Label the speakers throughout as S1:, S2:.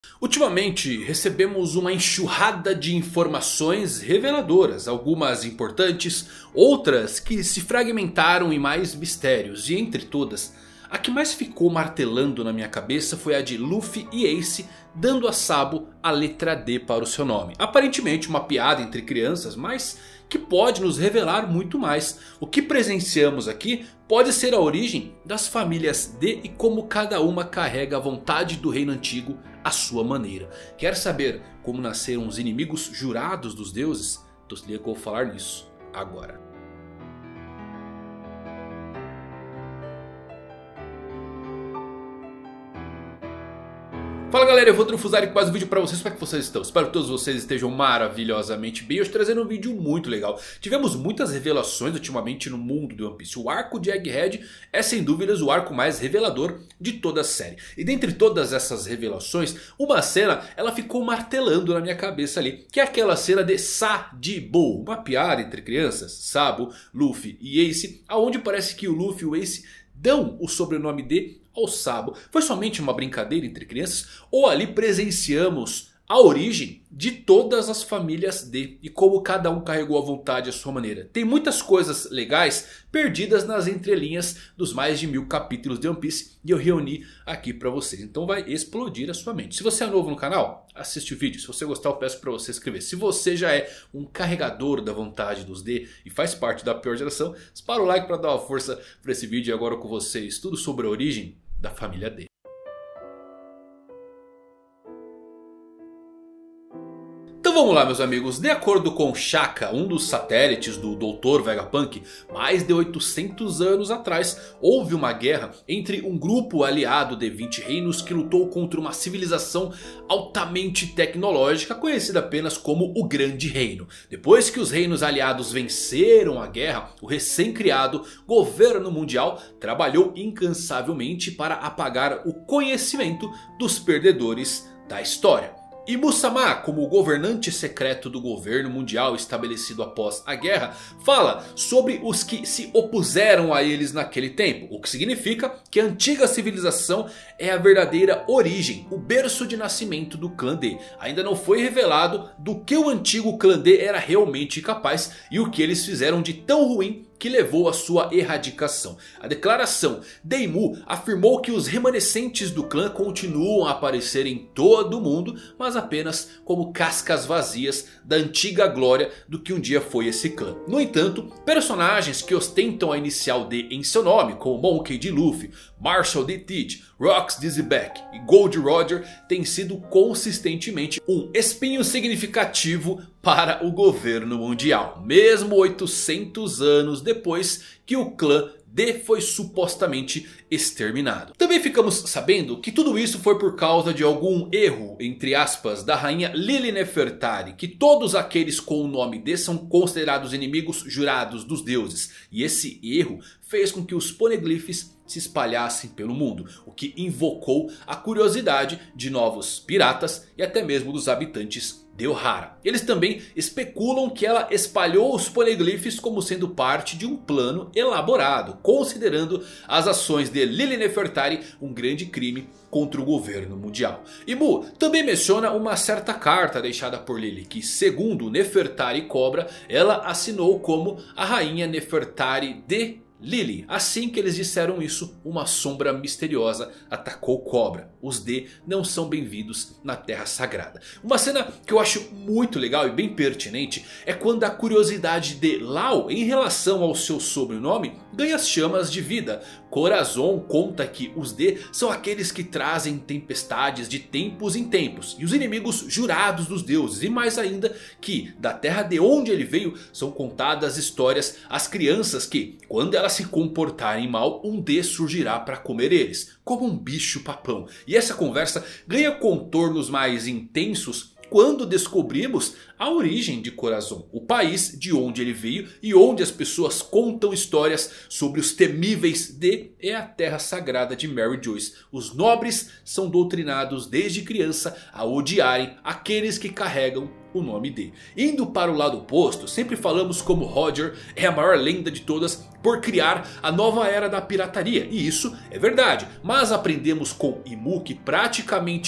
S1: Ultimamente recebemos uma enxurrada de informações reveladoras, algumas importantes, outras que se fragmentaram em mais mistérios. E entre todas, a que mais ficou martelando na minha cabeça foi a de Luffy e Ace dando a Sabo a letra D para o seu nome. Aparentemente uma piada entre crianças, mas que pode nos revelar muito mais. O que presenciamos aqui pode ser a origem das famílias D e como cada uma carrega a vontade do reino antigo à sua maneira. Quer saber como nasceram os inimigos jurados dos deuses? Então se liga que eu vou falar nisso agora. Fala galera, eu vou Drufuzari com mais um vídeo pra vocês. Como é que vocês estão? Espero que todos vocês estejam maravilhosamente bem. Hoje trazendo um vídeo muito legal. Tivemos muitas revelações ultimamente no mundo do One Piece. O arco de Egghead é sem dúvidas o arco mais revelador de toda a série. E dentre todas essas revelações, uma cena ela ficou martelando na minha cabeça ali. Que é aquela cena de Sadibo. Uma piada entre crianças, Sabo, Luffy e Ace. Onde parece que o Luffy e o Ace dão o sobrenome de ao Sabo. Foi somente uma brincadeira entre crianças? Ou ali presenciamos a origem de todas as famílias D e como cada um carregou a vontade à sua maneira? Tem muitas coisas legais perdidas nas entrelinhas dos mais de 1000 capítulos de One Piece e eu reuni aqui pra vocês. Então vai explodir a sua mente. Se você é novo no canal, assiste o vídeo. Se você gostar, eu peço pra você se inscrever. Se você já é um carregador da vontade dos D e faz parte da pior geração, dispara o like pra dar uma força pra esse vídeo. E agora com vocês, tudo sobre a origem da família D. Então vamos lá meus amigos, de acordo com Shaka, um dos satélites do Dr. Vegapunk, mais de 800 anos atrás houve uma guerra entre um grupo aliado de 20 reinos que lutou contra uma civilização altamente tecnológica conhecida apenas como o Grande Reino. Depois que os reinos aliados venceram a guerra, o recém-criado governo mundial trabalhou incansavelmente para apagar o conhecimento dos perdedores da história. E Imu-sama, como o governante secreto do governo mundial estabelecido após a guerra, fala sobre os que se opuseram a eles naquele tempo. O que significa que a antiga civilização é a verdadeira origem, o berço de nascimento do clã D. Ainda não foi revelado do que o antigo clã D era realmente capaz e o que eles fizeram de tão ruim que levou à sua erradicação. A declaração de Imu afirmou que os remanescentes do clã continuam a aparecer em todo o mundo, mas apenas como cascas vazias da antiga glória do que um dia foi esse clã. No entanto, personagens que ostentam a inicial D em seu nome, como Monkey D. Luffy, Marshall D. Teach, Rox Dizzyback e Gold Roger têm sido consistentemente um espinho significativo para o governo mundial, mesmo 800 anos depois que o clã D foi supostamente exterminado. Também ficamos sabendo que tudo isso foi por causa de algum erro, entre aspas, da rainha Lily Nefertari, que todos aqueles com o nome D são considerados inimigos jurados dos deuses. E esse erro fez com que os poneglyphs se espalhassem pelo mundo, o que invocou a curiosidade de novos piratas e até mesmo dos habitantes de Ohara. Eles também especulam que ela espalhou os poneglyphs como sendo parte de um plano elaborado, considerando as ações de Lily Nefertari um grande crime contra o governo mundial. Imu também menciona uma certa carta deixada por Lily, que segundo Nefertari Cobra, ela assinou como a rainha Nefertari de Lily. Assim que eles disseram isso, uma sombra misteriosa atacou Cobra. Os D não são bem-vindos na Terra Sagrada. Uma cena que eu acho muito legal e bem pertinente é quando a curiosidade de Lau em relação ao seu sobrenome ganha as chamas de vida. Corazon conta que os D são aqueles que trazem tempestades de tempos em tempos e os inimigos jurados dos deuses. E mais ainda que da terra de onde ele veio são contadas histórias às crianças que, quando elas se comportarem mal, um D surgirá para comer eles, como um bicho papão. E essa conversa ganha contornos mais intensos quando descobrimos a origem de Corazon, o país de onde ele veio e onde as pessoas contam histórias sobre os temíveis D é a terra sagrada de Mary Joyce. Os nobres são doutrinados desde criança a odiarem aqueles que carregam o nome D. Indo para o lado oposto, sempre falamos como Roger é a maior lenda de todas por criar a nova era da pirataria. E isso é verdade, mas aprendemos com Imu que praticamente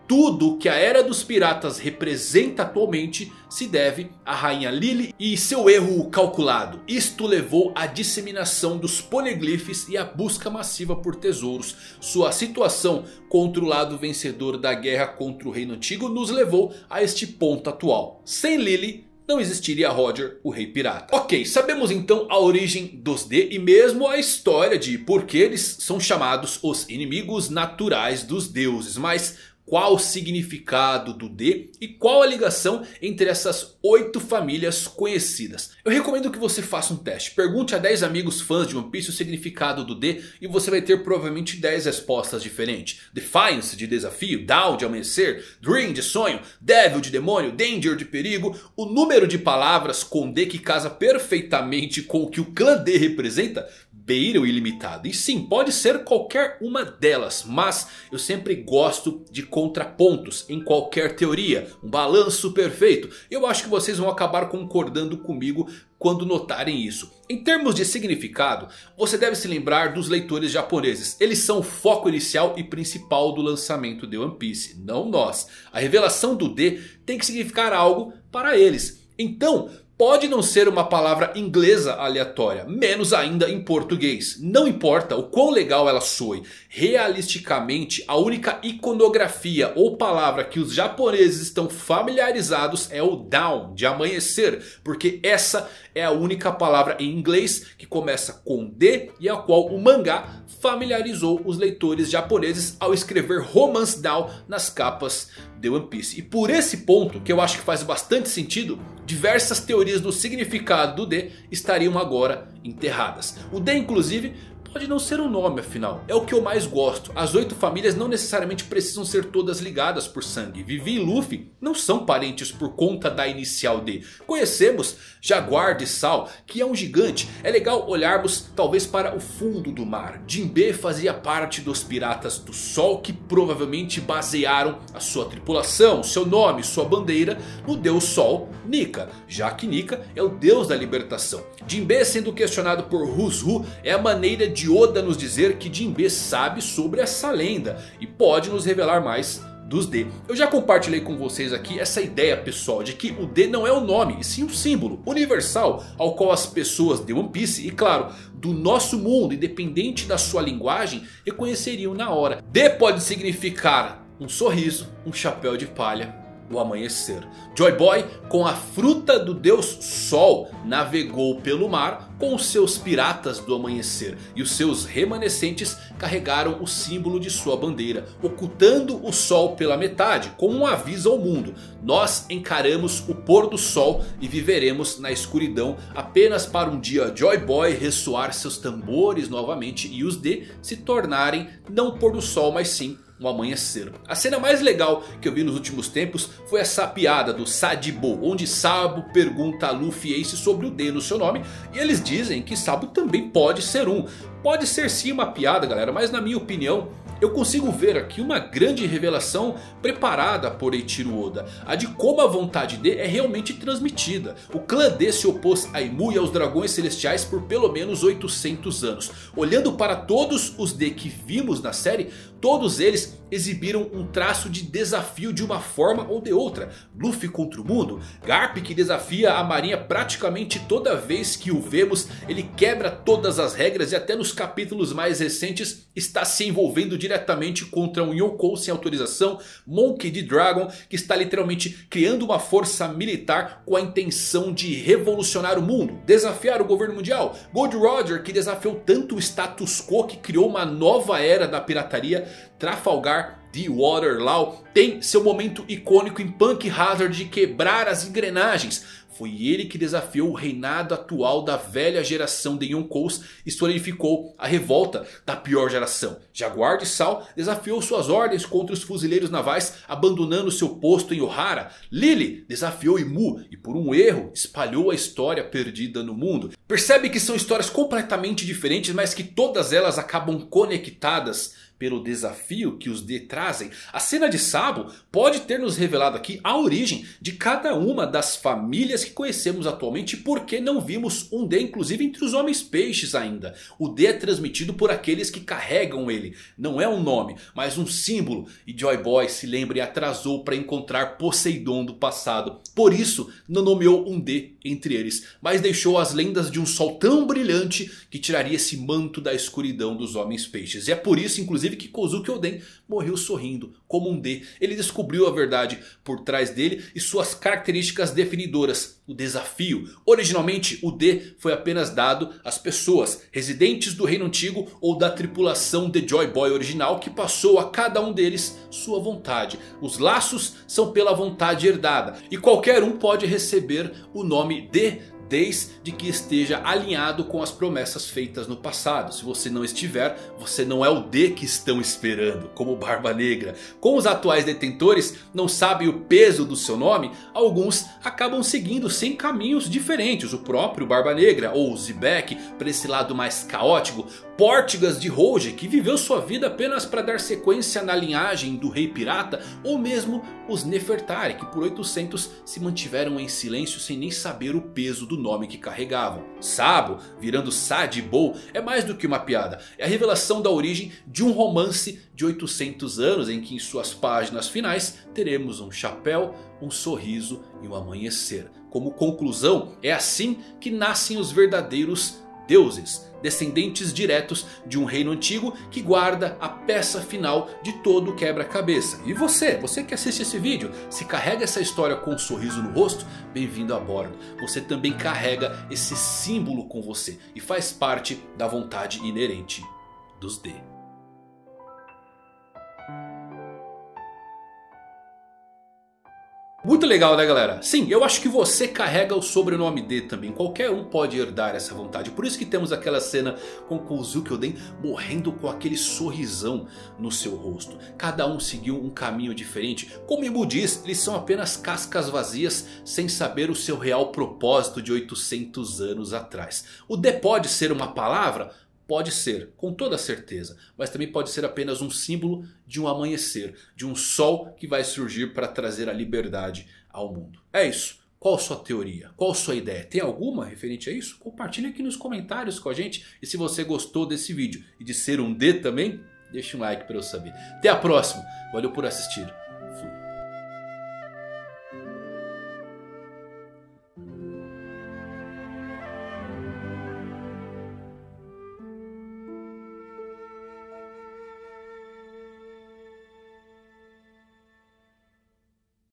S1: tudo que a Era dos Piratas representa atualmente se deve à Rainha Lily e seu erro calculado. Isto levou à disseminação dos poliglifes e à busca massiva por tesouros. Sua situação contra o lado vencedor da guerra contra o Reino Antigo nos levou a este ponto atual. Sem Lily não existiria Roger, o Rei Pirata. Ok, sabemos então a origem dos D e mesmo a história de por que eles são chamados os inimigos naturais dos deuses. Mas qual o significado do D e qual a ligação entre essas 8 famílias conhecidas? Eu recomendo que você faça um teste. Pergunte a 10 amigos fãs de One Piece o significado do D e você vai ter provavelmente 10 respostas diferentes. Defiance de desafio, Down de amanhecer, Dream de sonho, Devil de demônio, Danger de perigo. O número de palavras com D que casa perfeitamente com o que o clã D representa beira o ilimitado. E sim, pode ser qualquer uma delas, mas eu sempre gosto de contrapontos em qualquer teoria, um balanço perfeito. Eu acho que vocês vão acabar concordando comigo quando notarem isso. Em termos de significado, você deve se lembrar dos leitores japoneses. Eles são o foco inicial e principal do lançamento de One Piece, não nós. A revelação do D tem que significar algo para eles. Então, pode não ser uma palavra inglesa aleatória, menos ainda em português. Não importa o quão legal ela soe. Realisticamente, a única iconografia ou palavra que os japoneses estão familiarizados é o Down, de amanhecer. Porque essa é a única palavra em inglês que começa com D e a qual o mangá familiarizou os leitores japoneses ao escrever Romance Down nas capas de One Piece. E por esse ponto, que eu acho que faz bastante sentido, diversas teorias do significado do D estariam agora enterradas. O D inclusive pode não ser um nome afinal, é o que eu mais gosto. As 8 famílias não necessariamente precisam ser todas ligadas por sangue. Vivi e Luffy não são parentes por conta da inicial D. Conhecemos Jaguar de Sal, que é um gigante. É legal olharmos talvez para o fundo do mar. Jinbe fazia parte dos Piratas do Sol, que provavelmente basearam a sua tripulação, seu nome, sua bandeira no deus Sol, Nika. Já que Nika é o deus da libertação. Jinbe sendo questionado por Hushu é a maneira de Oda nos dizer que Jinbe sabe sobre essa lenda e pode nos revelar mais dos D. Eu já compartilhei com vocês aqui essa ideia pessoal de que o D não é um nome e sim um símbolo universal ao qual as pessoas de One Piece e claro do nosso mundo, independente da sua linguagem, reconheceriam na hora. D pode significar um sorriso, um chapéu de palha, o amanhecer. Joy Boy, com a fruta do deus Sol, navegou pelo mar com os seus piratas do amanhecer. E os seus remanescentes carregaram o símbolo de sua bandeira, ocultando o sol pela metade, como um aviso ao mundo. Nós encaramos o pôr do sol e viveremos na escuridão apenas para um dia Joy Boy ressoar seus tambores novamente e os D se tornarem não o pôr do sol, mas sim um amanhecer. A cena mais legal que eu vi nos últimos tempos foi essa piada do Sadibo, onde Sabo pergunta a Luffy e Ace sobre o D no seu nome e eles dizem que Sabo também pode ser um. Pode ser sim uma piada, galera, mas na minha opinião eu consigo ver aqui uma grande revelação preparada por Eiichiro Oda. A de como a vontade D é realmente transmitida. O clã D se opôs a Imu e aos dragões celestiais por pelo menos 800 anos. Olhando para todos os D que vimos na série, todos eles exibiram um traço de desafio de uma forma ou de outra. Luffy contra o mundo, Garp que desafia a marinha praticamente toda vez que o vemos. Ele quebra todas as regras e até nos capítulos mais recentes está se envolvendo diretamente contra um Yonkou sem autorização. Monkey D. Dragon que está literalmente criando uma força militar com a intenção de revolucionar o mundo, desafiar o governo mundial. Gold Roger que desafiou tanto o status quo que criou uma nova era da pirataria. Trafalgar de Waterloo tem seu momento icônico em Punk Hazard de quebrar as engrenagens. Foi ele que desafiou o reinado atual da velha geração de Yonkous e solidificou a revolta da pior geração. Jaguar de Sal desafiou suas ordens contra os fuzileiros navais, abandonando seu posto em Ohara. Lily desafiou Imu e por um erro espalhou a história perdida no mundo. Percebe que são histórias completamente diferentes, mas que todas elas acabam conectadas pelo desafio que os D trazem. A cena de Sabo pode ter nos revelado aqui a origem de cada uma das famílias que conhecemos atualmente, porque não vimos um D inclusive entre os homens peixes ainda. O D é transmitido por aqueles que carregam ele. Não é um nome, mas um símbolo. E Joy Boy, se lembre, atrasou para encontrar Poseidon do passado. Por isso não nomeou um D entre eles, mas deixou as lendas de um sol tão brilhante que tiraria esse manto da escuridão dos homens peixes. E é por isso inclusive que Kozuki Oden morreu sorrindo como um D. Ele descobriu a verdade por trás dele e suas características definidoras. O desafio. Originalmente o D foi apenas dado às pessoas residentes do reino antigo ou da tripulação de Joy Boy original, que passou a cada um deles sua vontade. Os laços são pela vontade herdada e qualquer um pode receber o nome D desde que esteja alinhado com as promessas feitas no passado. Se você não estiver, você não é o D que estão esperando, como Barba Negra. Como os atuais detentores não sabem o peso do seu nome, alguns acabam seguindo 100 caminhos diferentes. O próprio Barba Negra ou Zebek para esse lado mais caótico. Pórtigas de Rouge, que viveu sua vida apenas para dar sequência na linhagem do Rei Pirata. Ou mesmo os Nefertari, que por 800 se mantiveram em silêncio sem nem saber o peso do nome que carregavam. Sabo, virando Sadibou, é mais do que uma piada. É a revelação da origem de um romance de 800 anos, em que em suas páginas finais teremos um chapéu, um sorriso e um amanhecer. Como conclusão, é assim que nascem os verdadeiros deuses, descendentes diretos de um reino antigo que guarda a peça final de todo o quebra-cabeça. E você que assiste esse vídeo, se carrega essa história com um sorriso no rosto, bem-vindo a bordo. Você também carrega esse símbolo com você e faz parte da vontade inerente dos D. Muito legal, né, galera? Sim, eu acho que você carrega o sobrenome D também. Qualquer um pode herdar essa vontade. Por isso que temos aquela cena com Kozuki Oden morrendo com aquele sorrisão no seu rosto. Cada um seguiu um caminho diferente. Como Ibu diz, eles são apenas cascas vazias sem saber o seu real propósito de 800 anos atrás. O D pode ser uma palavra? Pode ser, com toda certeza, mas também pode ser apenas um símbolo de um amanhecer, de um sol que vai surgir para trazer a liberdade ao mundo. É isso. Qual a sua teoria? Qual a sua ideia? Tem alguma referente a isso? Compartilhe aqui nos comentários com a gente. E se você gostou desse vídeo e de ser um D também, deixa um like para eu saber. Até a próxima. Valeu por assistir.